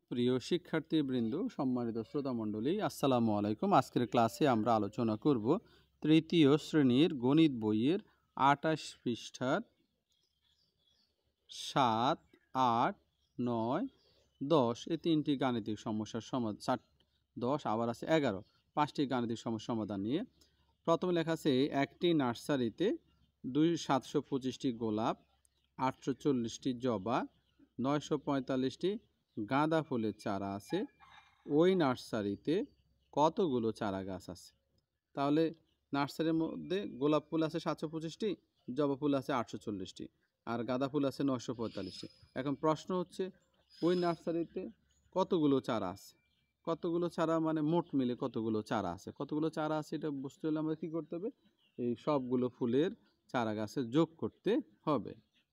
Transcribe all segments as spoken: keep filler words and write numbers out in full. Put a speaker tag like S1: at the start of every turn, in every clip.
S1: প্রিয় শিক্ষার্থীবৃন্দ, সম্মানিত শ্রোতামণ্ডলী, আসসালামু আলাইকুম। আজকের ক্লাসে আমরা আলোচনা করব তৃতীয় শ্রেণীর গণিত বইয়ের আটাশ পৃষ্ঠার সাত, আট, নয়, দশ এই তিনটি গাণিতিক সমস্যার সমাধান, ষাট দশ আবার আছে এগারো, পাঁচটি গাণিতিক সমস্যার সমাধান নিয়ে। প্রথমে লেখা আছে একটি নার্সারিতে দুই সাতশো পঁচিশটি গোলাপ, আটশো চল্লিশটি জবা, নয়শো পঁয়তাল্লিশটি গাঁদা ফুলের চারা আছে। ওই নার্সারিতে কতগুলো চারা গাছ আছে? তাহলে নার্সারির মধ্যে গোলাপ ফুল আছে সাতশো পঁচিশটি, জবা ফুল আছে আটশো চল্লিশটি, আর গাঁদা ফুল আছে নয়শো পঁয়তাল্লিশটি। এখন প্রশ্ন হচ্ছে ওই নার্সারিতে কতগুলো চারা আছে? কতগুলো চারা মানে মোট মিলে কতগুলো চারা আছে? কতগুলো চারা আছে এটা বুঝতে হলে আমরা কী করতে হবে? এই সবগুলো ফুলের চারা গাছে যোগ করতে হবে।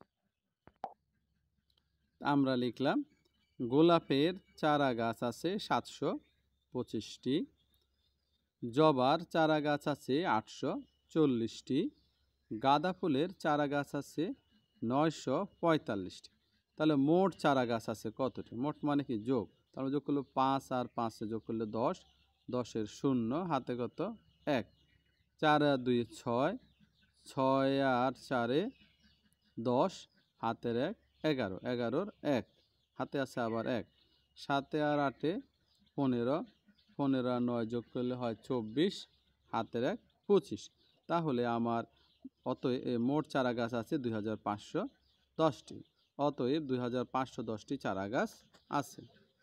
S1: আমরা লিখলাম গোলাপের চারা গাছ আছে সাতশো পঁচিশটি, জবার চারা গাছ আছে আটশো চল্লিশটি, গাঁদা ফুলের চারা গাছ আছে নয়শো পঁয়তাল্লিশটি। তাহলে মোট চারা গাছ আছে কতটি? মোট মানে কি যোগ, তাহলে যোগ করলে পাঁচ আর পাঁচে যোগ করলে দশ, দশের শূন্য হাতে কত এক, চার আর দুই ছয়, ছয় আর চারে দশ হাতের এক এগারো, এগারোর এক হাতে আছে আবার এক, সাতে আর আটে পনেরো, পনেরো আর নয় যোগ করলে হয় চব্বিশ, হাতের এক পঁচিশ। তাহলে আমার অতএব মোট চারা গাছ আছে দুই হাজার পাঁচশো দশটি। অতএব দুই হাজার পাঁচশো দশটি চারা গাছ আছে।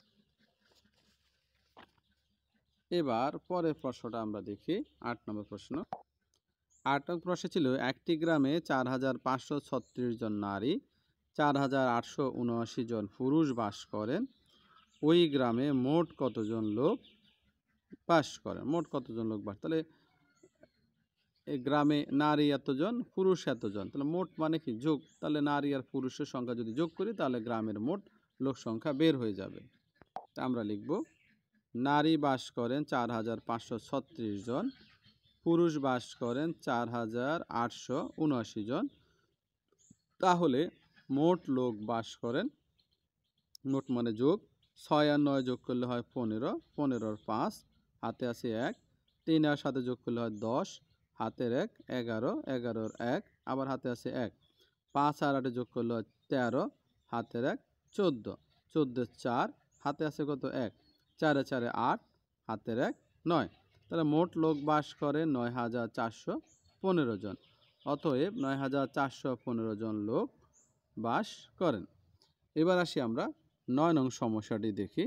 S1: এবার পরের প্রশ্নটা আমরা দেখি, আট নম্বর প্রশ্ন। আট নম্বর প্রশ্ন ছিল একটি গ্রামে চার হাজার পাঁচশো ছত্রিশ জন নারী, চার হাজার আটশো উনআশি জন পুরুষ বাস করেন। ওই গ্রামে মোট কতজন লোক বাস করেন? মোট কতজন লোক বাস, তাহলে এই গ্রামে নারী এতজন, পুরুষ এতজন, তাহলে মোট মানে কি যোগ, তাহলে নারী আর পুরুষের সংখ্যা যদি যোগ করি তাহলে গ্রামের মোট লোক সংখ্যা বের হয়ে যাবে। তা আমরা লিখব নারী বাস করেন চার হাজার পাঁচশো ছত্রিশ জন, পুরুষ বাস করেন চার হাজার আটশো উনআশি জন। তাহলে মোট লোক বাস করেন, মোট মানে যোগ, ছয় আর নয় যোগ করলে হয় পনেরো, পনেরোর পাঁচ হাতে আছে এক, তিন আর সাথে যোগ করলে হয় দশ, হাতের এক এগারো, এগারোর এক আবার হাতে আছে এক, পাঁচ আর আটে যোগ করলে হয় তেরো, হাতের এক চোদ্দো, চোদ্দোর চার হাতে আছে কত এক, চারে চারে আট, হাতের এক নয়। তাহলে মোট লোক বাস করে নয় হাজার চারশো পনেরো জন। অতএব নয় হাজার চারশো পনেরো জন লোক বাস করেন। এবার আসি আমরা নয় নং সমস্যাটি দেখি।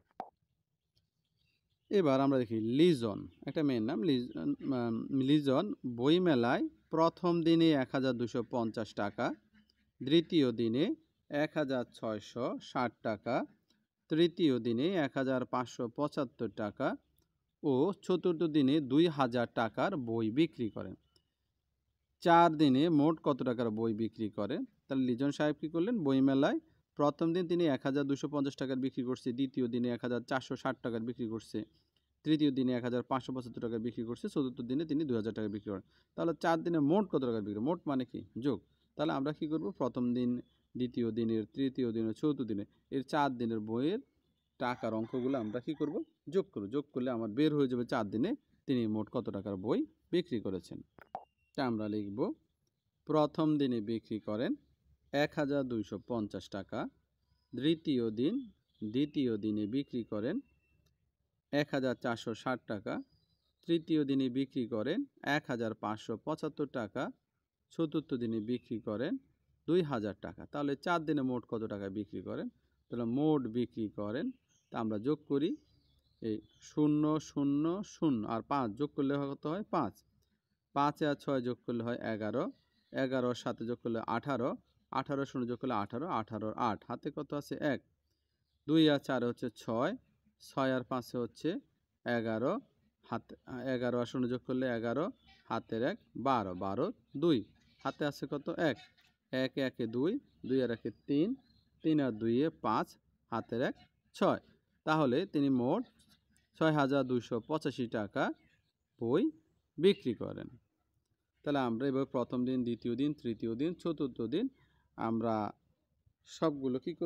S1: এবার আমরা দেখি লিজন, একটা মেয়ের নাম লিজন। লিজন বইমেলায় প্রথম দিনে এক হাজার দুশো পঞ্চাশ টাকা, দ্বিতীয় দিনে এক হাজার ছয়শো ষাট টাকা, তৃতীয় দিনে এক হাজার পাঁচশো পঁচাত্তর টাকা ও চতুর্থ দিনে দুই হাজার টাকার বই বিক্রি করেন। চার দিনে মোট কত টাকার বই বিক্রি করেন? তাহলে লিজন সাহেব কী করলেন? বইমেলায় প্রথম দিন তিনি এক হাজার দুশো পঞ্চাশ টাকার বিক্রি করছে, দ্বিতীয় দিনে এক হাজার চারশো ষাট টাকার বিক্রি করছে, তৃতীয় দিনে এক হাজার পাঁচশো পঁচাত্তর টাকার বিক্রি করছে, চতুর্থ দিনে তিনি দুই হাজার টাকা বিক্রি করেন। তাহলে চার দিনে মোট কত টাকার বিক্রি? মোট মানে কি যোগ। তাহলে আমরা কি করব? প্রথম দিন, দ্বিতীয় দিনের, তৃতীয় দিনের, চতুর্থ দিনে, এর চার দিনের বইয়ের টাকার অঙ্কগুলো আমরা কি করব? যোগ করব। যোগ করলে আমার বের হয়ে যাবে চার দিনে তিনি মোট কত টাকার বই বিক্রি করেছেন। তা আমরা লিখব প্রথম দিনে বিক্রি করেন এক হাজার দুইশো পঞ্চাশ টাকা, দ্বিতীয় দিন দ্বিতীয় দিনে বিক্রি করেন এক হাজার চারশো ষাট টাকা, তৃতীয় দিনে বিক্রি করেন এক হাজার পাঁচশো পঁচাত্তর টাকা, চতুর্থ দিনে বিক্রি করেন দুই হাজার টাকা। তাহলে চার দিনে মোট কত টাকা বিক্রি করেন? তাহলে মোট বিক্রি করেন, তা আমরা যোগ করি, এই শূন্য শূন্য শূন্য আর পাঁচ যোগ করলে কত হয়? পাঁচ, পাঁচ আর ছয় যোগ করলে হয় এগারো, এগারোর সাথে যোগ করলে আঠারো, আঠারো শূন্য যোগ করলে আঠারো, আঠারোর আট হাতে কত আছে এক, দুই আর চারে হচ্ছে ছয়, ছয় আর পাঁচে হচ্ছে এগারো, হাতে এগারো আর শূন্য যোগ করলে এগারো, হাতের এক বারো, বারো দুই হাতে আছে কত এক, এক একে দুই, দুই আর একে তিন, তিন আর দুইয়ে পাঁচ, হাতের এক ছয়। তাহলে তিনি মোট ছয় হাজার দুইশো পঁচাশি টাকা বই বিক্রি করেন। তাহলে আমরা এবার প্রথম দিন, দ্বিতীয় দিন, তৃতীয় দিন, চতুর্থ দিন আমরা সবগুলো কি করব?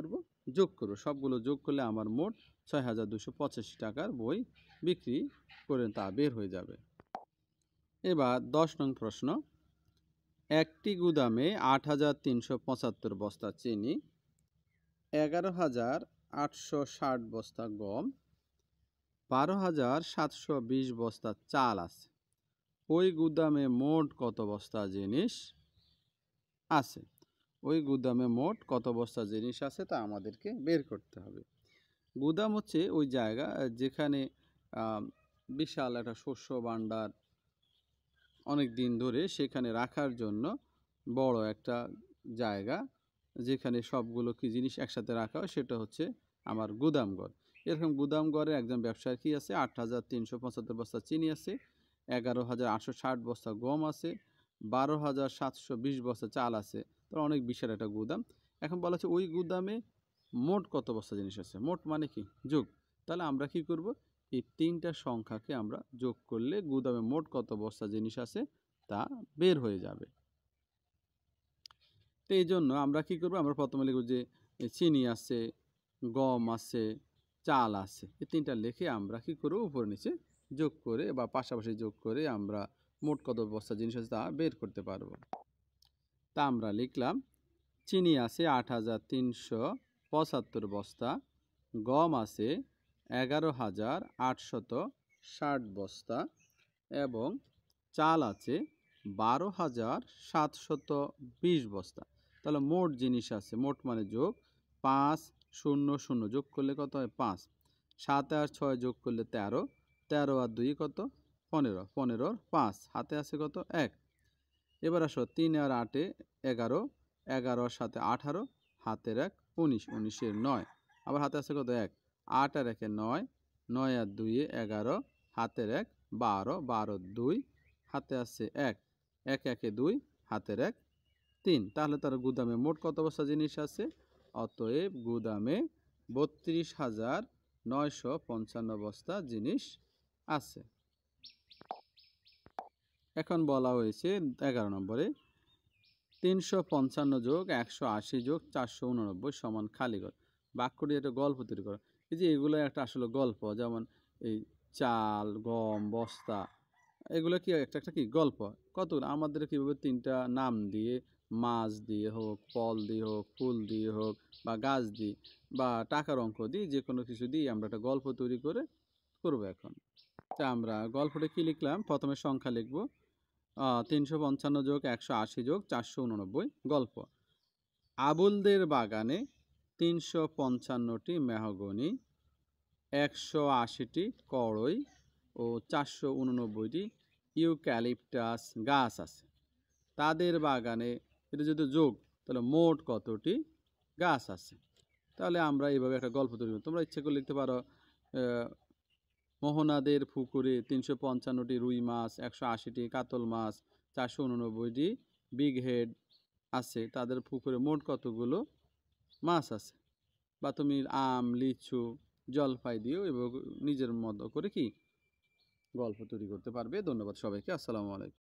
S1: যোগ করব, সবগুলো যোগ করলে আমার মোট ছয় হাজার দুশো পঁচাশি টাকার বই বিক্রি করে তা বের হয়ে যাবে। এবার দশ নং প্রশ্ন, একটি গুদামে আট হাজার তিনশো পঁচাত্তর বস্তা চিনি, এগারো হাজার আটশো ষাট বস্তা গম, বারো হাজার সাতশো বিশ বস্তা চাল আছে। ওই গুদামে মোট কত বস্তা জিনিস আছে? ওই গুদামে মোট কত বস্তা জিনিস আছে তা আমাদেরকে বের করতে হবে। গুদাম হচ্ছে ওই জায়গা যেখানে বিশাল একটা শস্য ভাণ্ডার অনেক দিন ধরে সেখানে রাখার জন্য বড় একটা জায়গা, যেখানে সবগুলো কি জিনিস একসাথে রাখা হয়, সেটা হচ্ছে আমার গুদামঘর। এরকম গুদামঘরে একজন ব্যবসায়ীর কি আছে, আট হাজার তিনশো পঁচাত্তর বস্তা চিনি আছে, এগারো হাজার আটশো ষাট বস্তা গম আছে, বারো হাজার সাতশো বিশ বস্তা চাল আছে। তো অনেক বিশাল একটা গুদাম। এখন বলা হচ্ছে ওই গুদামে মোট কত বস্তা জিনিস আছে। মোট মানে কি যোগ। তাহলে আমরা কি করব, এই তিনটা সংখ্যাকে আমরা যোগ করলে গুদামে মোট কত বস্তা জিনিস আছে তা বের হয়ে যাবে। তো এই জন্য আমরা কি করব, আমরা প্রথমে লিখব যে চিনি আছে, গম আছে, চাল আছে, এই তিনটা লিখে আমরা কি করব, উপরে নিচে যোগ করে বা পাশাপাশি যোগ করে আমরা মোট কত বস্তা জিনিস আছে তা বের করতে পারবো। তা আমরা লিখলাম চিনি আছে আট হাজার তিনশো পঁচাত্তর বস্তা, গম আছে এগারো হাজার আটশত ষাট বস্তা এবং চাল আছে বারো হাজার সাতশত বিশ বস্তা। তাহলে মোট জিনিস আছে, মোট মানে যোগ, পাঁচ শূন্য শূন্য যোগ করলে কত হয় পাঁচ, সাত আর ছয় যোগ করলে তেরো, তেরো আর দুই কত পনেরো, পনেরোর পাঁচ, হাতে আছে কত এক। এবার আসো তিন আর আটে এগারো, এগারোর সাথে আঠারো, হাতের এক উনিশ, উনিশের নয়, আবার হাতে আছে কত এক, আট আর একে নয়, নয় আর দুইয়ে এগারো, হাতের এক বারো, বারোর দুই, হাতে আছে এক, এক একে দুই, হাতের এক তিন। তাহলে তার গুদামে মোট কত বস্তা জিনিস আছে? অতএব গুদামে বত্রিশ হাজার নয়শো পঞ্চান্ন বস্তা জিনিস আছে। এখন বলা হয়েছে এগারো নম্বরে, তিনশো পঞ্চান্ন যোগ একশো আশি যোগ চারশো উননব্বই সমান খালিঘর। বাক্যটি একটা গল্প তৈরি করো। এই যে এগুলো একটা আসলে গল্প, যেমন এই চাল, গম, বস্তা, এগুলো কি একটা একটা কি গল্প। কতগুলো আমাদের কীভাবে তিনটা নাম দিয়ে, মাছ দিয়ে হোক, ফল দিয়ে হোক, ফুল দিয়ে হোক, বা গাছ দিয়ে বা টাকার অঙ্ক দিয়ে, যে কোনো কিছু দিয়ে আমরা একটা গল্প তৈরি করে করবো। এখন তা আমরা গল্পটা কি লিখলাম, প্রথমে সংখ্যা লিখব তিনশো পঞ্চান্ন যোগ একশো আশি যোগ চারশো উননব্বই। গল্প, আবুলদের বাগানে তিনশো পঞ্চান্নটি মেহগনি, একশো আশিটি কড়ই ও চারশো উননব্বইটি ইউক্যালিপটাস গাছ আছে। তাদের বাগানে, এটা যদি যোগ তাহলে মোট কতটি গাছ আছে। তাহলে আমরা এইভাবে একটা গল্প তৈরি করি। তোমরা ইচ্ছে করে লিখতে পারো, মোহনাদের পুকুরে তিনশো পঞ্চান্নটি রুই মাছ, একশো আশিটি কাতল মাছ, চারশো উননব্বইটি বিগ হেড আছে। তাদের পুকুরে মোট কতগুলো মাছ আছে। বা তুমি আম, লিচু, জলপাই দিয়েও এভাবে নিজের মতো করে কি গল্প তৈরি করতে পারবে। ধন্যবাদ সবাইকে। আসসালামু আলাইকুম।